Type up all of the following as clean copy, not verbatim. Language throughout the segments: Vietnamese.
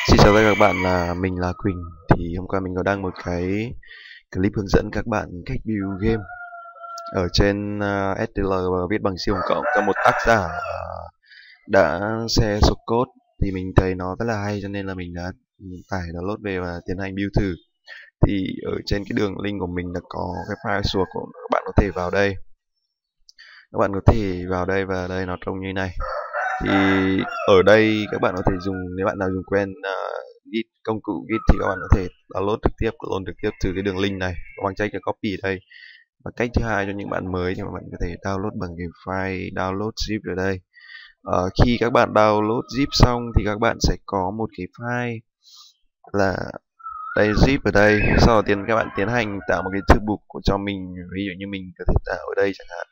Xin chào tất cả các bạn, mình là Quỳnh. Thì hôm qua mình có đăng một cái clip hướng dẫn các bạn cách build game ở trên STL và viết bằng siêu tổng cộng do một tác giả đã share source code. Thì mình thấy nó rất là hay cho nên là mình đã tải download về và tiến hành build thử. Thì ở trên cái đường link của mình là có cái file source của các bạn có thể vào đây. Các bạn có thể vào đây và đây nó trông như này. Thì ở đây các bạn có thể dùng, nếu bạn nào dùng quen Git, công cụ Git thì các bạn có thể download trực tiếp, clone trực tiếp từ cái đường link này bằng cách là copy ở đây. Và cách thứ hai cho những bạn mới thì bạn có thể download bằng cái file download zip ở đây. Khi các bạn download zip xong thì các bạn sẽ có một cái file là đây, zip ở đây. Sau đó các bạn tiến hành tạo một cái thư mục của cho mình, ví dụ như mình có thể tạo ở đây chẳng hạn.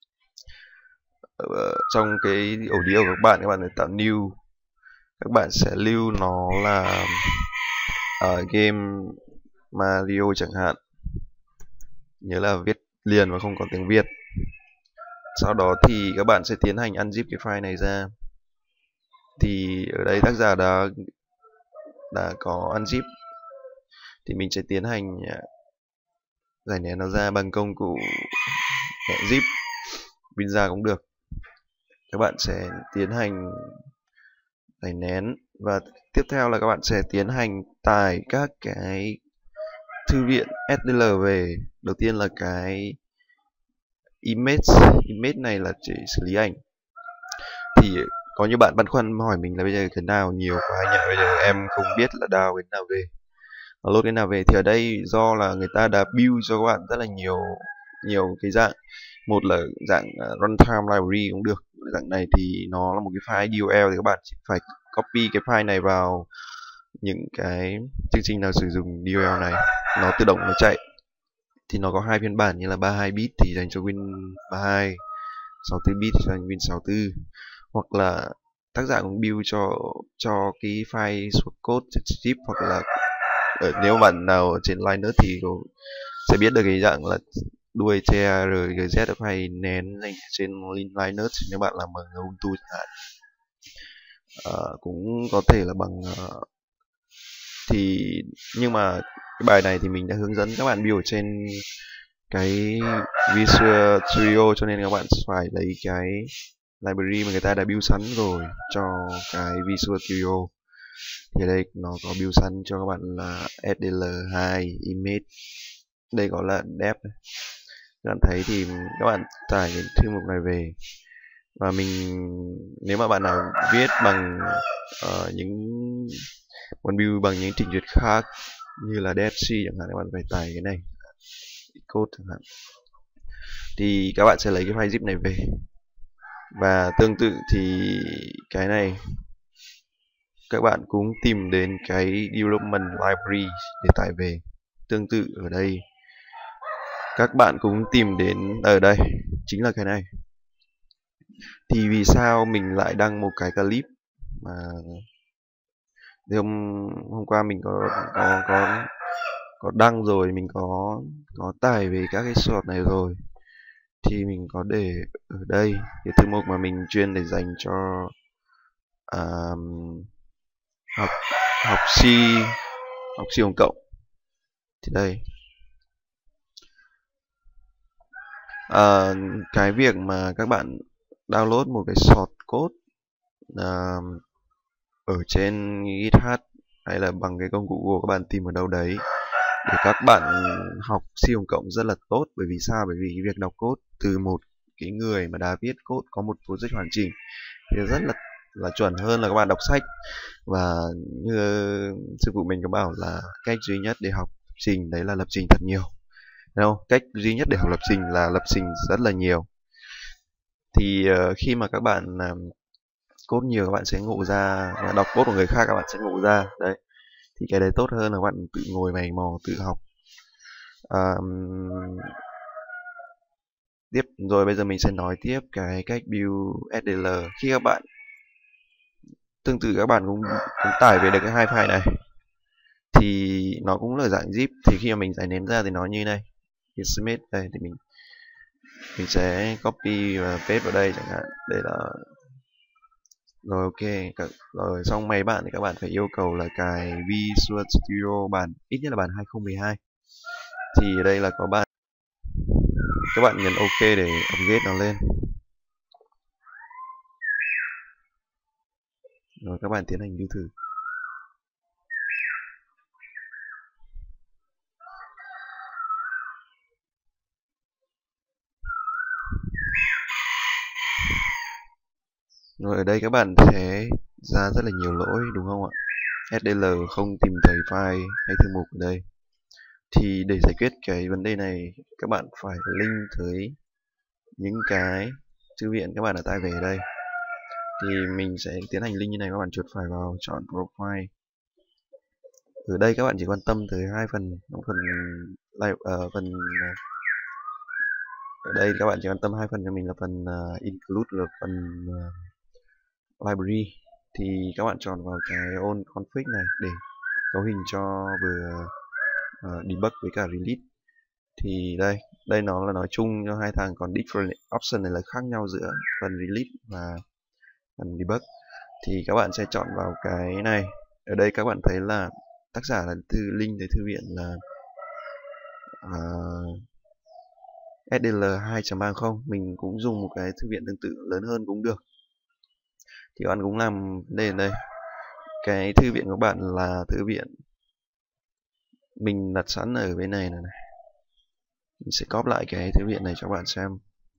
Trong cái ổ đĩa của các bạn sẽ tạo new, các bạn sẽ lưu nó là game Mario chẳng hạn, nhớ là viết liền và không có tiếng Việt. Sau đó thì các bạn sẽ tiến hành unzip cái file này ra. Thì ở đây tác giả đã có unzip, thì mình sẽ tiến hành giải nén nó ra bằng công cụ zip, Winra cũng được. Các bạn sẽ tiến hành giải nén và tiếp theo là các bạn sẽ tiến hành tải các cái thư viện STL về. Đầu tiên là cái image này là chỉ xử lý ảnh. Thì có như bạn băn khoăn hỏi mình là bây giờ cái nào nhiều quá anh ạ, bây giờ em không biết là download cái nào về, download cái nào về. Thì ở đây do là người ta đã build cho các bạn rất là nhiều cái dạng. Một là dạng runtime library cũng được. Dạng này thì nó là một cái file DLL, thì các bạn chỉ phải copy cái file này vào những cái chương trình nào sử dụng DLL này, nó tự động nó chạy. Thì nó có hai phiên bản, như là 32 bit thì dành cho Win 32, 64 bit dành cho Win 64. Hoặc là tác giả cũng build cho cái file source code zip, hoặc là nếu bạn nào ở trên Linux thì sẽ biết được cái dạng là đuôi trgz hay nén dành trên Linux nếu bạn làm bằng Ubuntu chẳng hạn. Cũng có thể là bằng nhưng mà cái bài này thì mình đã hướng dẫn các bạn build trên cái Visual Studio, cho nên các bạn phải lấy cái library mà người ta đã build sẵn rồi cho cái Visual Studio. Thì ở đây nó có build sẵn cho các bạn là SDL2 image, đây gọi là dev. Các bạn thấy thì các bạn tải cái thư mục này về, và nếu mà bạn nào viết bằng những muốn build bằng những trình duyệt khác như là DFC chẳng hạn, các bạn phải tải cái này, code chẳng hạn. Thì các bạn sẽ lấy cái file zip này về, và tương tự thì cái này các bạn cũng tìm đến cái development library để tải về. Tương tự ở đây các bạn cũng tìm đến ở đây, chính là cái này. Thì vì sao mình lại đăng một cái clip mà hôm qua mình có đăng rồi, mình có tải về các cái source này rồi, thì mình có để ở đây cái thư mục mà mình chuyên để dành cho học C tổng cộng. Thì đây, cái việc mà các bạn download một cái source code ở trên GitHub hay là bằng cái công cụ Google, các bạn tìm ở đâu đấy để các bạn học C tổng cộng rất là tốt. Bởi vì sao? Bởi vì cái việc đọc code từ một cái người mà đã viết code có một project hoàn chỉnh thì rất là chuẩn hơn là các bạn đọc sách. Và như sư phụ mình có bảo là cách duy nhất để học lập trình đấy là lập trình thật nhiều. Đúng không? Cách duy nhất để học lập trình là lập trình rất là nhiều. Thì khi mà các bạn code nhiều, các bạn sẽ ngộ ra, và đọc code của người khác các bạn sẽ ngộ ra đấy. Thì cái đấy tốt hơn là các bạn tự ngồi mày mò tự học. Tiếp rồi, bây giờ mình sẽ nói tiếp cái cách build SDL. Khi các bạn tương tự, các bạn cũng tải về được cái hai file này, thì nó cũng là dạng zip. Thì khi mà mình giải nén ra thì nó như này, image đây, thì mình sẽ copy và paste vào đây chẳng hạn. Đây là Rồi ok, rồi xong mấy bạn thì các bạn phải yêu cầu là cài Visual Studio bản ít nhất là bản 2012. Thì ở đây là có bạn, các bạn nhấn ok để upgrade nó lên. Rồi các bạn tiến hành lưu thử. Rồi ở đây các bạn sẽ ra rất là nhiều lỗi đúng không ạ? SDL không tìm thấy file hay thư mục ở đây. Thì để giải quyết cái vấn đề này, các bạn phải link tới những cái thư viện các bạn đã tải về ở đây. Thì mình sẽ tiến hành link như này, các bạn chuột phải vào chọn profile. Ở đây các bạn chỉ quan tâm tới hai phần, phần phần ở đây các bạn chỉ quan tâm hai phần cho mình là phần include và phần library. Thì các bạn chọn vào cái on config này để cấu hình cho vừa debug với cả release. Thì đây nó là nói chung cho hai thằng, còn different option này là khác nhau giữa phần release và phần debug. Thì các bạn sẽ chọn vào cái này. Ở đây các bạn thấy là tác giả là link tới thư viện là SDL 2.30. Mình cũng dùng một cái thư viện tương tự lớn hơn cũng được. Thì các bạn cũng làm vấn đây. Cái thư viện của bạn là thư viện mình đặt sẵn ở bên này này. Mình sẽ copy lại cái thư viện này cho các bạn xem.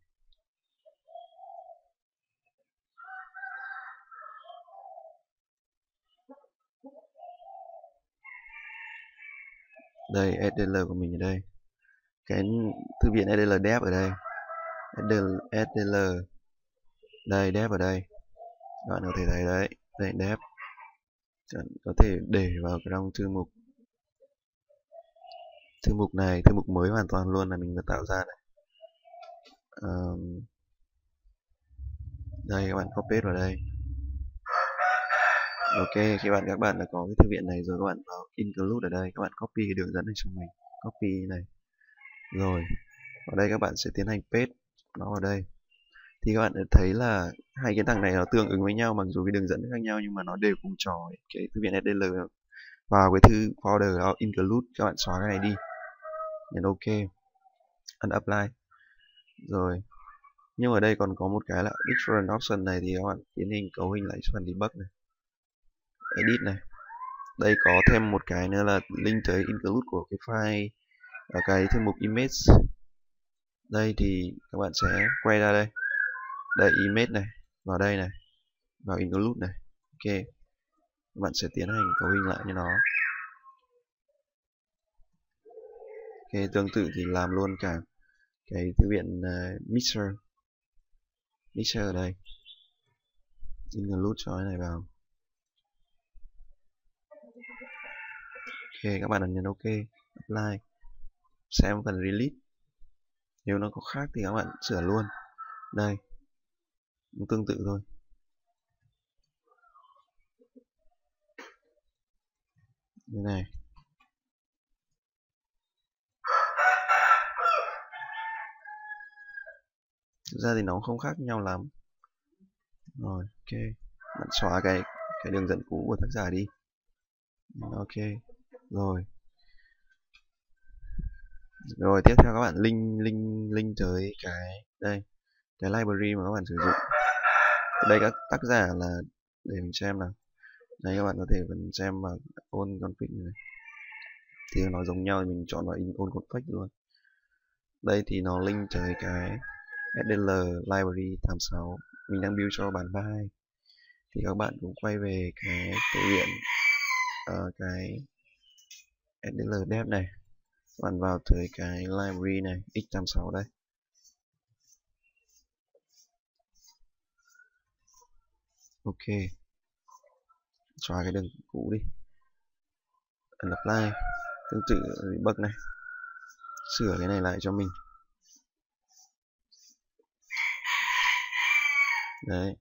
Đây, SDL của mình ở đây. Cái thư viện SDL dev ở đây. SDL đây, dev ở đây. Các bạn có thể thấy đấy, đây dev. Có thể để vào trong thư mục này, thư mục mới hoàn toàn luôn là mình vừa tạo ra này. Đây các bạn copy vào đây. Ok, khi các bạn đã có cái thư viện này rồi, các bạn vào include ở đây, các bạn copy cái đường dẫn này cho mình, copy này. Rồi, ở đây các bạn sẽ tiến hành paste nó vào đây. Thì các bạn thấy là hai cái thằng này nó tương ứng với nhau, mặc dù cái đường dẫn khác nhau nhưng mà nó đều cùng trò cái thư viện SDL vào cái thư folder đó include. Các bạn xóa cái này đi, nhấn ok, ấn apply. Rồi, nhưng ở đây còn có một cái là different option này, thì các bạn tiến hành cấu hình lại phần debug này, edit này. Đây có thêm một cái nữa là link tới include của cái file ở cái thư mục image. Đây thì các bạn sẽ quay ra đây, đây image này, vào đây này, vào include này. Ok, các bạn sẽ tiến hành cấu hình lại cho nó. Ok, tương tự thì làm luôn cả cái thư viện mixer ở đây, include cho cái này vào. Ok, các bạn nhấn ok, apply, xem phần release. Nếu nó có khác thì các bạn sửa luôn. Đây, cũng tương tự thôi. Như này. Thực ra thì nó không khác nhau lắm. Rồi, ok. Bạn xóa cái đường dẫn cũ của tác giả đi. Ok. Rồi. Rồi tiếp theo các bạn link tới cái đây, cái library mà các bạn sử dụng. Ở đây các tác giả là để mình xem nào. Đây các bạn có thể vẫn xem vào on config này. Thì nó giống nhau thì mình chọn vào on config luôn. Đây thì nó link tới cái SDL library 86. Mình đang build cho bản 32. Thì các bạn cũng quay về cái thư viện cái SDL dev này, các bạn vào tới cái library này x86 đây. Ok, xóa cái đường cũ đi, ấn apply, tương tự debug này, sửa cái này lại cho mình. Đấy,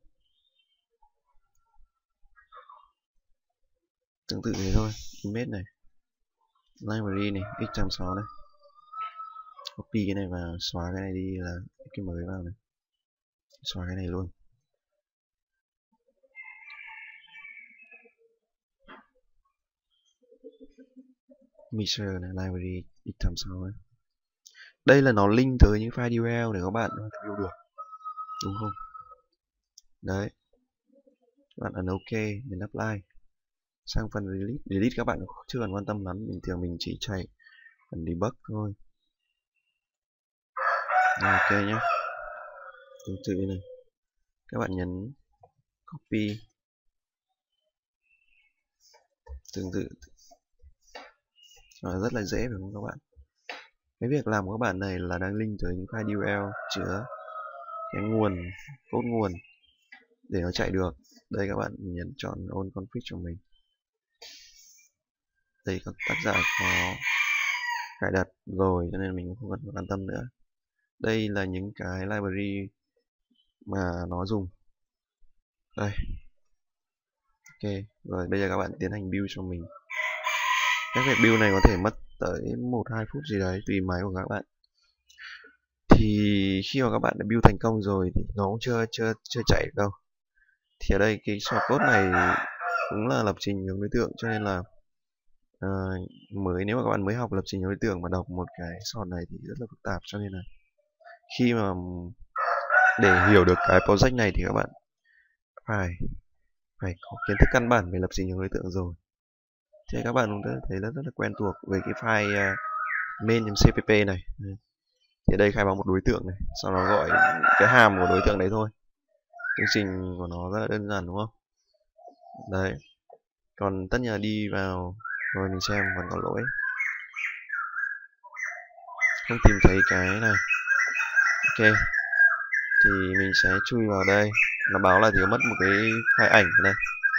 tương tự thế thôi. Image này, library này, x86 này, copy cái này và xóa cái này đi là cái mới vào này, xóa cái này luôn. Mixer này, library x86 này. Đây là nó link tới những file DLL để các bạn view được, đúng không? Đấy, các bạn ấn OK đến apply. Sang phần delete các bạn chưa cần quan tâm lắm, bình thường mình chỉ chạy phần debug thôi. OK nhé. Tương tự này, các bạn nhấn copy, tương tự rất là dễ phải không các bạn? Cái việc làm của các bạn này là đang link tới những file DLL chứa cái code nguồn để nó chạy được. Đây các bạn nhấn chọn on config cho mình. Đây các tác giả có cài đặt rồi cho nên mình không cần quan tâm nữa. Đây là những cái library mà nó dùng. Đây. OK, rồi bây giờ các bạn tiến hành build cho mình. Các việc build này có thể mất tới 1-2 phút gì đấy tùy máy của các bạn. Thì khi mà các bạn đã build thành công rồi thì nó cũng chưa chạy được đâu. Thì ở đây cái source code này cũng là lập trình hướng đối tượng, cho nên là nếu mà các bạn mới học lập trình hướng đối tượng mà đọc một cái source này thì rất là phức tạp, cho nên là khi mà để hiểu được cái project này thì các bạn phải có kiến thức căn bản về lập trình hướng đối tượng rồi. Thì các bạn cũng thấy rất là quen thuộc về cái file main.cpp này. Thì ở đây khai báo một đối tượng này, sau đó gọi cái hàm của đối tượng đấy thôi. Chương trình của nó rất là đơn giản đúng không? Đấy. Còn tất nhiên là đi vào rồi mình xem còn có lỗi. Không tìm thấy cái này. OK. Thì mình sẽ chui vào đây. Nó báo là thiếu mất một cái file ảnh ở đây.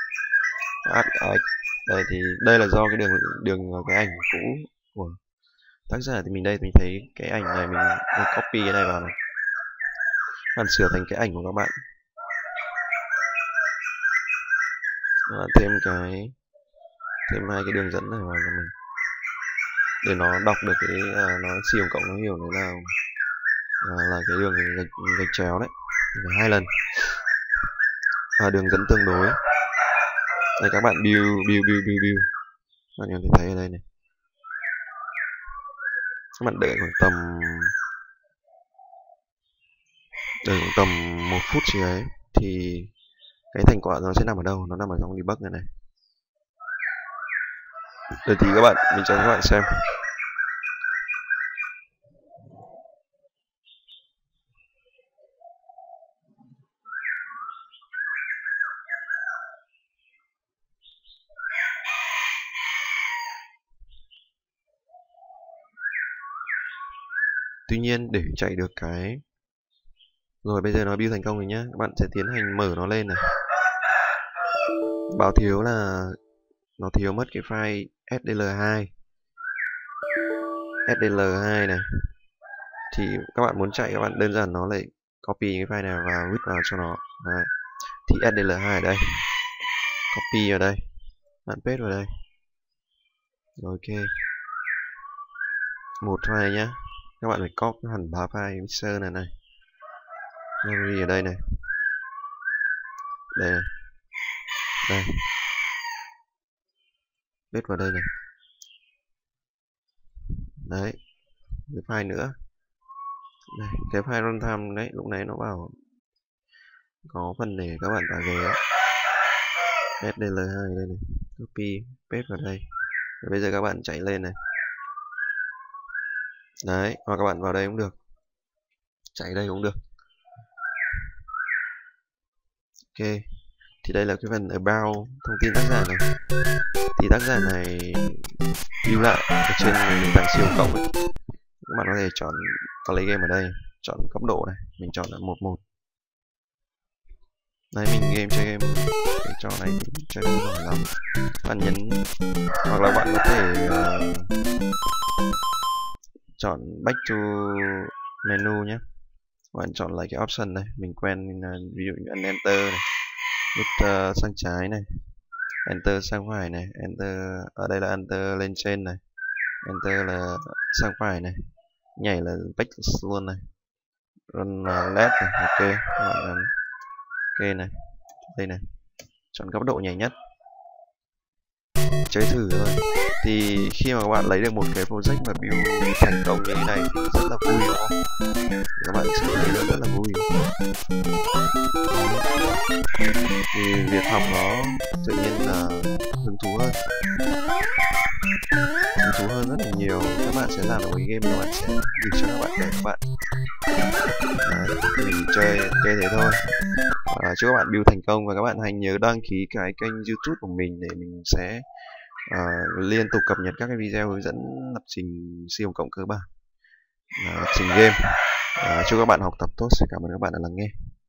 Đây thì đây là do cái đường cái ảnh cũ của tác giả. Thì mình thấy cái ảnh này, mình copy cái này vào này, bạn sửa thành cái ảnh của các bạn. Thêm hai cái đường dẫn này vào cho mình để nó đọc được cái nó siêu cộng nó hiểu nó là cái đường gạch chéo đấy, 2 lần. Và đường dẫn tương đối. Đây các bạn build các bạn có thể thấy ở đây này. Các bạn đợi khoảng tầm 1 phút gì đấy thì cái thành quả nó sẽ nằm ở đâu? Nó nằm ở trong debug này này. Đây thì các bạn, mình cho các bạn xem. Tuy nhiên để chạy được cái rồi bây giờ nó build thành công rồi nhá, các bạn sẽ tiến hành mở nó lên này. Báo thiếu là nó thiếu mất cái file SDL2 này. Thì các bạn muốn chạy, các bạn đơn giản nó lại copy cái file này và vứt vào cho nó. Đấy. Thì SDL2 ở đây, copy vào đây, bạn paste vào đây. Rồi, OK. Một file nhá, các bạn phải copy hẳn 3 file mixer này, library ở đây này, đây này, đây, paste vào đây này. Đấy, cái file nữa đây, cái file runtime đấy, lúc nãy nó bảo có phần để các bạn tải về SDL2 đây này, copy paste vào đây. Rồi bây giờ các bạn chạy lên này, đấy, hoặc các bạn vào đây cũng được, chạy đây cũng được. OK, thì đây là cái phần about thông tin tác giả này. Thì tác giả này lưu lại ở trên nền tảng siêu cộng ấy. Các bạn có thể chọn play game ở đây, chọn cấp độ này, mình chọn là 11. Đấy, mình chơi game cái trò này thì chơi không giỏi lắm. Bạn nhấn hoặc là bạn có thể chọn back to menu nhé. Bạn chọn lại cái option này, mình quen ví dụ như ấn enter này, nút sang trái này, enter sang phải này, enter ở đây là enter lên trên này, enter là sang phải này, nhảy là back luôn này, run left này. OK, các bạn ấn OK này, đây này, chọn cấp độ nhảy nhất, chơi thử thôi. Thì khi mà các bạn lấy được một cái project mà build thành công như thế này thì rất là vui, đúng không? Thì các bạn sẽ thấy rất là vui. Thì việc học nó tự nhiên là hứng thú hơn rất là nhiều. Các bạn sẽ làm được cái game mà các bạn sẽ gửi cho các bạn bè các bạn. Đấy, mình chơi thế thôi. Chúc các bạn build thành công, và các bạn hãy nhớ đăng ký cái kênh YouTube của mình để mình sẽ liên tục cập nhật các cái video hướng dẫn lập trình siêu cộng cơ bản, lập trình game. Chúc các bạn học tập tốt. Cảm ơn các bạn đã lắng nghe.